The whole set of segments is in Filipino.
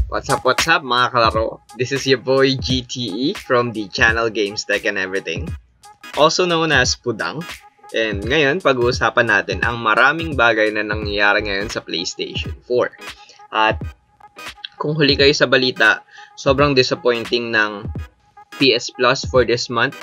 What's up mga kalaro? This is your boy GTE from the channel Games Tech and Everything, also known as Pudang. And ngayon, pag-uusapan natin ang maraming bagay na nangyayari ngayon sa PlayStation 4. At kung huli kayo sa balita, sobrang disappointing ng PS Plus for this month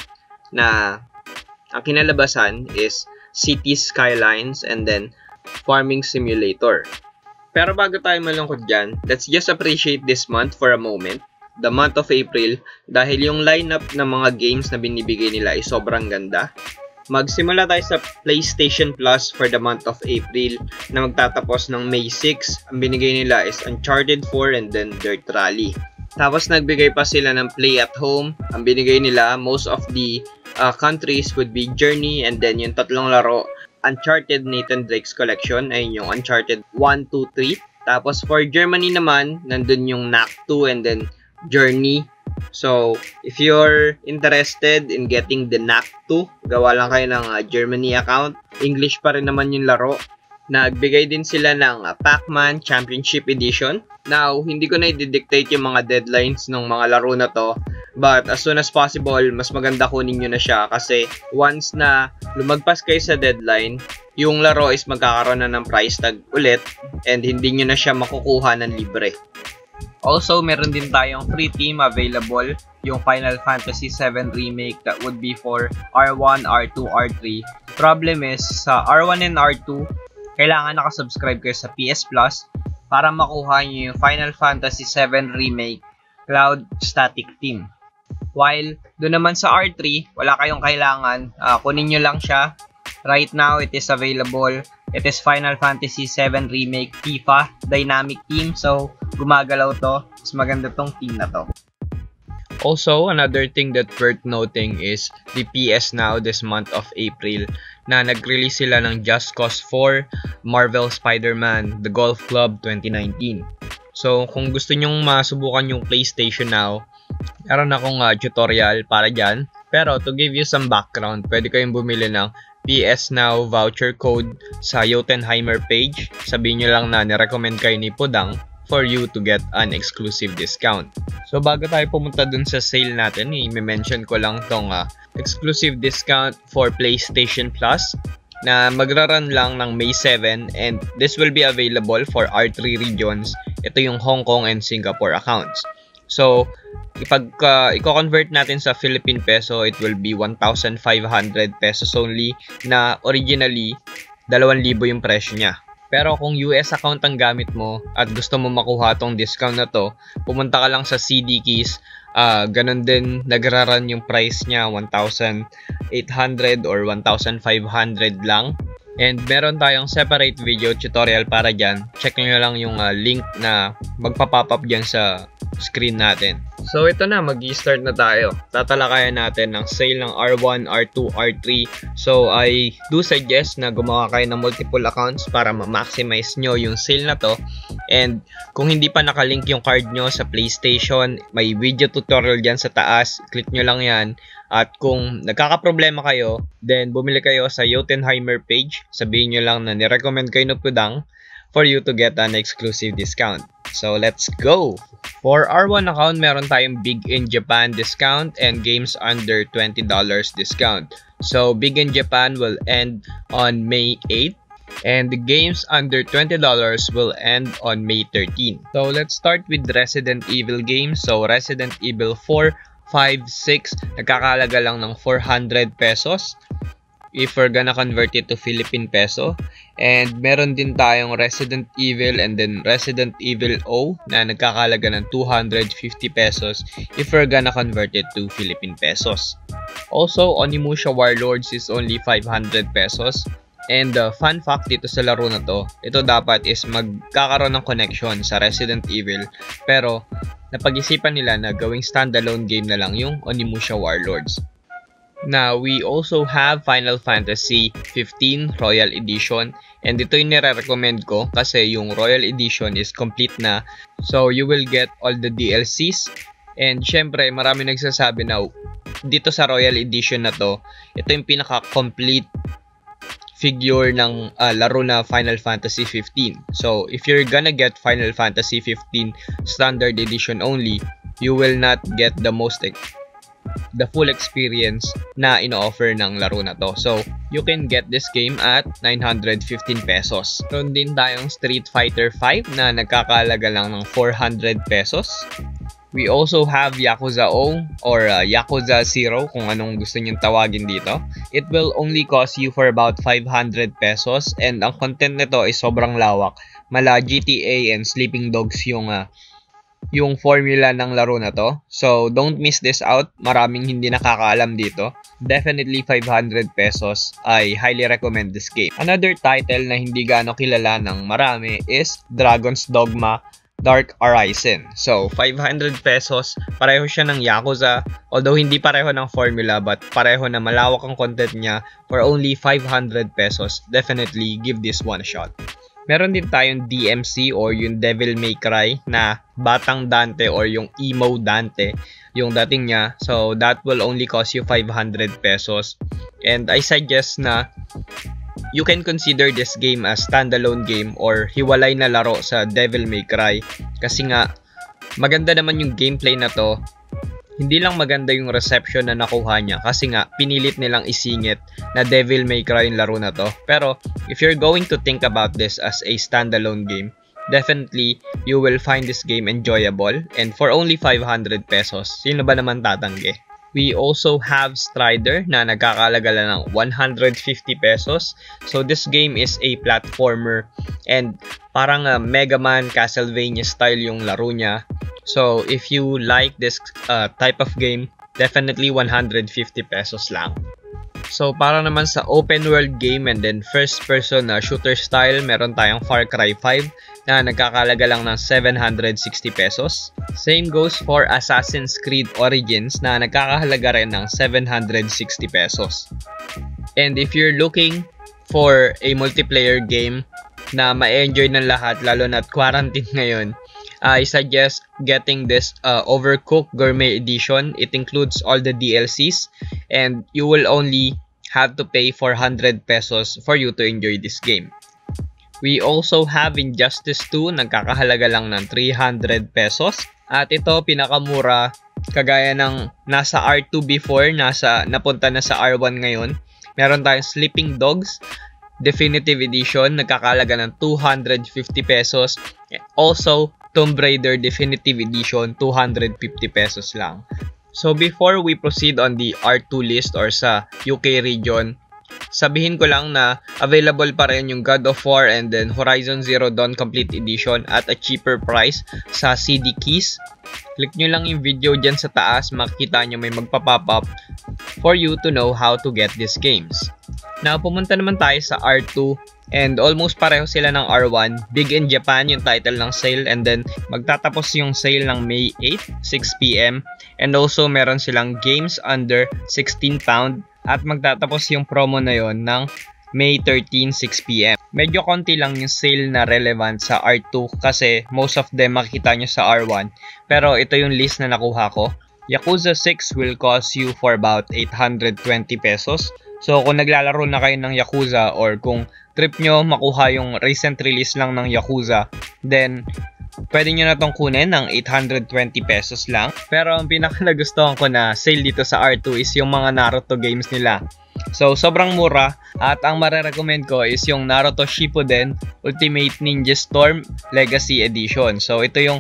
na ang kinalabasan is City Skylines and then Farming Simulator. Pero bago tayo malungkot dyan, let's just appreciate this month for a moment. The month of April, dahil yung lineup ng mga games na binibigay nila ay sobrang ganda. Magsimula tayo sa PlayStation Plus for the month of April na magtatapos ng May 6. Ang binigay nila is Uncharted 4 and then Dirt Rally. Tapos nagbigay pa sila ng Play at Home. Ang binigay nila, most of the countries would be Journey and then yung tatlong laro, Uncharted Nathan Drake's Collection, ay yung Uncharted 1, 2, 3. Tapos for Germany naman, nandun yung Knack 2 and then Journey. So, if you're interested in getting the Knack 2, gawa lang kayo ng Germany account. English pa rin naman yung laro. Nagbigay din sila ng Pac-Man Championship Edition. Now, hindi ko na i-dictate yung mga deadlines ng mga laro na to. But as soon as possible, mas maganda kunin nyo na siya kasi once na lumagpas kayo sa deadline, yung laro is magkakaroon na ng price tag ulit and hindi nyo na siya makukuha ng libre. Also, meron din tayong free team available, yung Final Fantasy VII Remake that would be for R1, R2, R3. Problem is, sa R1 and R2, kailangan nakasubscribe kayo sa PS Plus para makuha nyo yung Final Fantasy VII Remake Cloud Static Team. While doon naman sa R3, wala kayong kailangan, kunin nyo lang siya. Right now, it is available. It is Final Fantasy VII Remake FIFA Dynamic Team. So, gumagalaw to. Mas maganda tong team na to. Also, another thing that worth noting is the PS Now this month of April na nag-release sila ng Just Cause 4, Marvel Spider-Man, The Golf Club 2019. So, kung gusto nyong masubukan yung PlayStation Now, meron akong tutorial para dyan. Pero to give you some background, pwede kayong bumili ng PS Now voucher code sa Jotunheimer page. Sabihin nyo lang na nirecommend kayo ni Pudang for you to get an exclusive discount. So bago tayo pumunta dun sa sale natin, i-mention ko lang tong exclusive discount for PlayStation Plus na magra-run lang ng May 7 and this will be available for R3 regions. Ito yung Hong Kong and Singapore accounts. So, i-convert natin sa Philippine peso, it will be 1,500 pesos only na originally 2,000 yung presyo niya. Pero kung US account ang gamit mo at gusto mo makuha tong discount na to, pumunta ka lang sa CD Keys. Ganon din nagra-run yung price niya, 1,800 or 1,500 lang. And meron tayong separate video tutorial para dyan. Check nyo lang yung link na magpa-pop up dyan sa screen natin. So ito na, mag-i-start na tayo. Tatalakayan natin ng sale ng R1, R2, R3. So I do suggest na gumawa kayo ng multiple accounts para ma-maximize nyo yung sale na to. And kung hindi pa nakalink yung card nyo sa PlayStation, may video tutorial dyan sa taas. Click nyo lang yan. At kung nagkakaproblema kayo, then bumili kayo sa Jotunheimer page. Sabihin nyo lang na nirecommend kayo ng Pudang for you to get an exclusive discount. So let's go! For R1 account, meron tayong Big in Japan discount and games under $20 discount. So Big in Japan will end on May 8 and the games under $20 will end on May 13. So let's start with Resident Evil games. So Resident Evil 4, 5, 6, nagkakalaga lang ng 400 pesos if we're gonna convert it to Philippine peso. And meron din tayong Resident Evil and then Resident Evil O na nagkakalaga ng 250 pesos if we're gonna convert it to Philippine pesos. Also, Onimusha Warlords is only 500 pesos. And fun fact dito sa laro na to, ito dapat is magkakaroon ng connection sa Resident Evil. Pero napag-isipan nila na gawing standalone game na lang yung Onimusha Warlords. Now, we also have Final Fantasy 15 Royal Edition. And ito yung nire-recommend ko kasi yung Royal Edition is complete na. So, you will get all the DLCs. And syempre, marami nagsasabi na dito sa Royal Edition na to, ito yung pinaka-complete figure ng laro na Final Fantasy 15. So, if you're gonna get Final Fantasy 15 Standard Edition only, you will not get the full experience na ino-offer ng laro na to. So, you can get this game at 915 pesos. Meron din tayong Street Fighter 5 na nagkakalaga lang ng 400 pesos. We also have Yakuza O or Yakuza 0 kung anong gusto nyong tawagin dito. It will only cost you for about 500 pesos and ang content nito is sobrang lawak. Mala GTA and Sleeping Dogs yung formula ng laro na to. So, don't miss this out. Maraming hindi nakakaalam dito. Definitely 500 pesos. I highly recommend this game. Another title na hindi gaano kilala ng marami is Dragon's Dogma Dark Arisen. So, 500 pesos. Pareho siya ng Yakuza. Although hindi pareho ng formula, but pareho na malawak ang content niya for only 500 pesos. Definitely give this one a shot. Meron din tayong DMC or yung Devil May Cry na Batang Dante or yung Emo Dante yung dating niya. So, that will only cost you 500 pesos. And I suggest na you can consider this game as standalone game or hiwalay na laro sa Devil May Cry. Kasi nga, maganda naman yung gameplay na to. Hindi lang maganda yung reception na nakuha niya kasi nga pinilit nilang isingit na Devil May Cry yung laro na to. Pero if you're going to think about this as a standalone game, definitely you will find this game enjoyable and for only 500 pesos, sino ba naman tatanggi? We also have Strider na nagkakalaga lang ng 150 pesos. So this game is a platformer and parang Mega Man Castlevania style yung laro niya. So if you like this type of game, definitely 150 pesos lang. So para naman sa open world game and then first person shooter style, meron tayong Far Cry 5 na nagkakalaga lang ng 760 pesos. Same goes for Assassin's Creed Origins na nagkakahalaga rin ng 760 pesos. And if you're looking for a multiplayer game na ma-enjoy ng lahat, lalo na't quarantine ngayon, I suggest getting this Overcooked Gourmet Edition. It includes all the DLCs and you will only have to pay 400 pesos for you to enjoy this game. We also have Injustice 2, nagkakahalaga lang ng 300 pesos. At ito, pinakamura, kagaya ng nasa R2 before, napunta na sa R1 ngayon. Meron tayong Sleeping Dogs Definitive Edition, nagkakahalaga ng 250 pesos. Also, Tomb Raider Definitive Edition, 250 pesos lang. So before we proceed on the R2 list or sa UK region, sabihin ko lang na available pa rin yung God of War and then Horizon Zero Dawn Complete Edition at a cheaper price sa CD Keys. Click nyo lang yung video dyan sa taas, makikita nyo may magpa-pop up for you to know how to get these games. Now, pumunta naman tayo sa R2 and almost pareho sila ng R1. Big in Japan yung title ng sale and then magtatapos yung sale ng May 8, 6 PM. And also meron silang games under 16 pound at magtatapos yung promo na yon ng May 13, 6 PM. Medyo konti lang yung sale na relevant sa R2 kasi most of them makikita nyo sa R1. Pero ito yung list na nakuha ko. Yakuza 6 will cost you for about 820 pesos. So kung naglalaro na kayo ng Yakuza or kung trip nyo makuha yung recent release lang ng Yakuza, then pwede nyo na tong kunin ng 820 pesos lang. Pero ang pinaka nagustuhan ko na sale dito sa R2 is yung mga Naruto games nila. So sobrang mura at ang marerecommend ko is yung Naruto Shippuden Ultimate Ninja Storm Legacy Edition. So ito yung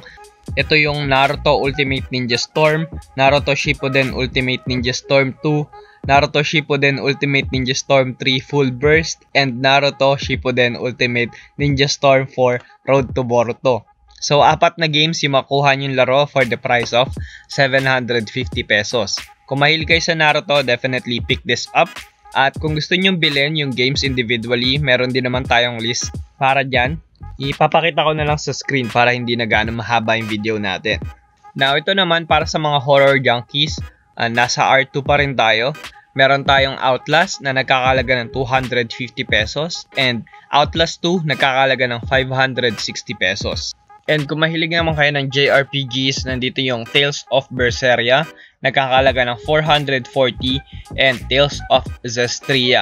Naruto Ultimate Ninja Storm, Naruto Shippuden Ultimate Ninja Storm 2, Naruto Shippuden Ultimate Ninja Storm 3 Full Burst, and Naruto Shippuden Ultimate Ninja Storm 4 Road to Boruto. So, 4 na games yung makuha nyo yung laro for the price of 750 pesos. Kung mahilig kayo sa Naruto, definitely pick this up. At kung gusto nyo bilhin yung games individually, meron din naman tayong list para dyan. Ipapakita ko na lang sa screen para hindi na gaano mahaba yung video natin. Now, ito naman para sa mga horror junkies, nasa R2 pa rin tayo. Meron tayong Outlast na nagkakalaga ng 250 pesos and Outlast 2 nagkakalaga ng 560 pesos. And kung mahilig naman kayo ng JRPGs, nandito yung Tales of Berseria, nagkakalaga ng 440 and Tales of Zestria.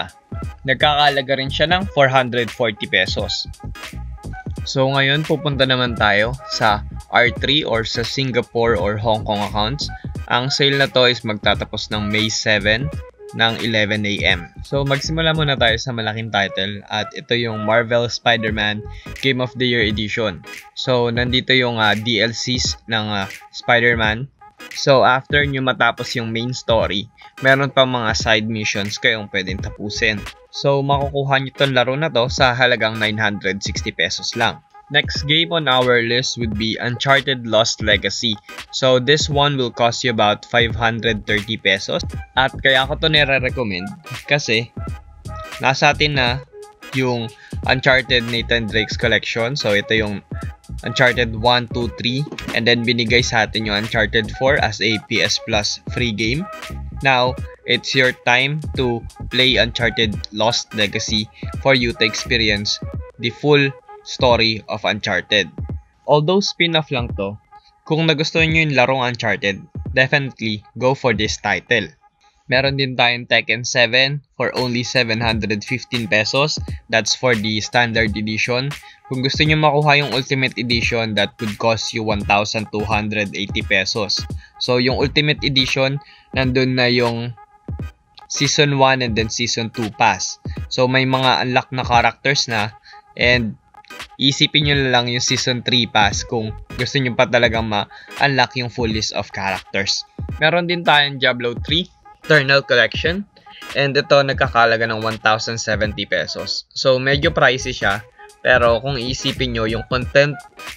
Nagkakalaga rin siya ng 440 pesos. So ngayon pupunta naman tayo sa R3 or sa Singapore or Hong Kong accounts. Ang sale na to is magtatapos ng May 7 ng 11 AM. So magsimula muna tayo sa malaking title at ito yung Marvel Spider-Man Game of the Year Edition. So nandito yung DLCs ng Spider-Man. So after nyo matapos yung main story, meron pa mga side missions kayong pwedeng tapusin. So makukuha nyo tong laro na to sa halagang 960 pesos lang. Next game on our list would be Uncharted Lost Legacy. So this one will cost you about 530 pesos. At kaya ko to nire-recommend kasi nasa atin na yung Uncharted Nathan Drake's collection. So ito yung Uncharted 1, 2, 3 and then binigay sa atin yung Uncharted 4 as a PS Plus free game. Now, it's your time to play Uncharted Lost Legacy for you to experience the full story of Uncharted. Although spin-off lang to, kung nagustuhan nyo yung larong Uncharted, definitely go for this title. Meron din tayong Tekken 7 for only 715 pesos. That's for the standard edition. Kung gusto nyo makuha yung Ultimate Edition, that would cost you 1,280 pesos. So yung Ultimate Edition, nandun na yung Season 1 and then Season 2 pass. So may mga unlock na characters na and isipin nyo lang yung Season 3 pass kung gusto nyo pa talagang ma-unlock yung full list of characters. Meron din tayong Diablo 3 Eternal Collection and ito nagkakalaga ng 1,070 pesos. So medyo pricey siya pero kung isipin nyo yung content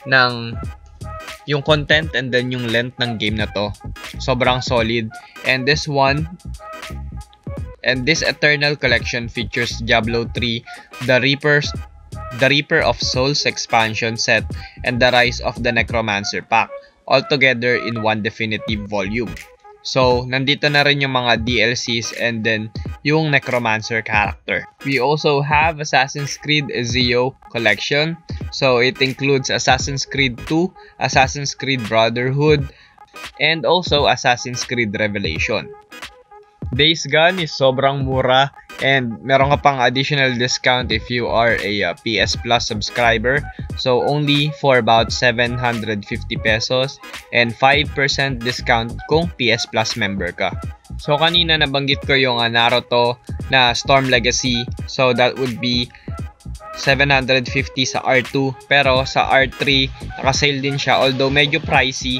and then yung length ng game na to, sobrang solid. And this Eternal Collection features Diablo 3, The Reaper of Souls expansion set, and the Rise of the Necromancer pack, all together in one definitive volume. So, nandito na rin yung mga DLCs and then yung Necromancer character. We also have Assassin's Creed Ezio Collection. So, it includes Assassin's Creed 2, Assassin's Creed Brotherhood, and also Assassin's Creed Revelation. Days Gone is sobrang mura and meron ka pang additional discount if you are a PS Plus subscriber. So only for about 750 pesos and 5% discount kung PS Plus member ka. So kanina nabanggit ko yung Naruto na Storm Legacy. So that would be 750 sa R2 pero sa R3 nakasale din siya although medyo pricey,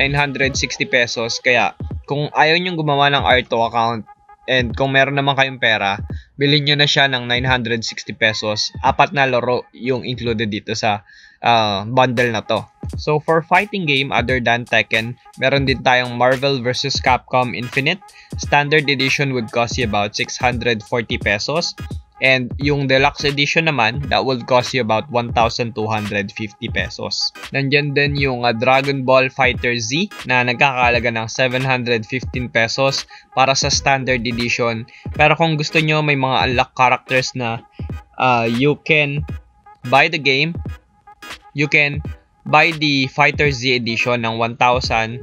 960 pesos. Kaya kung ayaw nyong gumawa ng R2 account and kung meron naman kayong pera, bilhin nyo na siya ng 960 pesos. 4 na laro yung included dito sa bundle na to. So for fighting game other than Tekken, meron din tayong Marvel vs. Capcom Infinite. Standard edition would cost you about 640 pesos. And yung deluxe edition naman, that will cost you about 1,250 pesos. Nandyan din yung Dragon Ball Fighter Z na nagkakalaga ng 715 pesos para sa standard edition. Pero kung gusto nyo may mga unlock characters na you can buy the game, you can buy the Fighter Z edition ng 1,070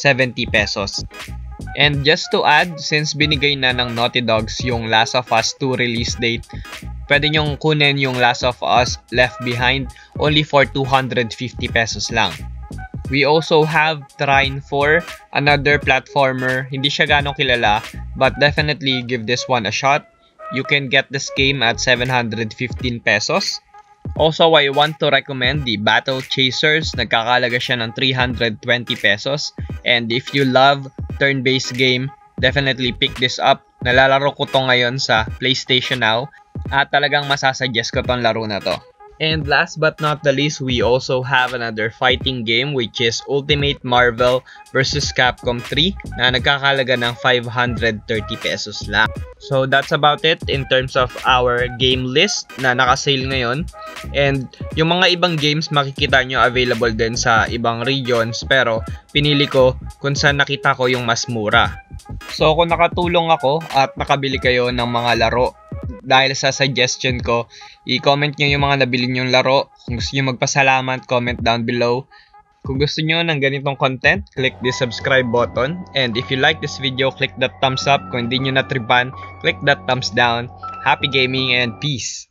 pesos. And just to add, since binigay na ng Naughty Dogs yung Last of Us 2 release date, pwede nyong kunin yung Last of Us Left Behind only for 250 pesos lang. We also have Trine 4, another platformer. Hindi siya ganong kilala, but definitely give this one a shot. You can get this game at 715 pesos. Also, I want to recommend the Battle Chasers. Nagkakalaga siya ng 320 pesos. And if you love turn-based game, definitely pick this up. Nalalaro ko to ngayon sa PlayStation Now. At talagang masasuggest ko tong laro na to. And last but not the least, we also have another fighting game which is Ultimate Marvel vs. Capcom 3 na nagkakalaga ng 530 pesos lang. So that's about it in terms of our game list na nakasale ngayon. And yung mga ibang games makikita nyo available din sa ibang regions pero pinili ko kung saan nakita ko yung mas mura. So kung nakatulong ako at nakabili kayo ng mga laro dahil sa suggestion ko, i-comment nyo yung mga nabili nyong laro. Kung gusto nyo magpasalamat, comment down below. Kung gusto nyo ng ganitong content, click the subscribe button. And if you like this video, click that thumbs up. Kung hindi nyo natripan, click that thumbs down. Happy gaming and peace!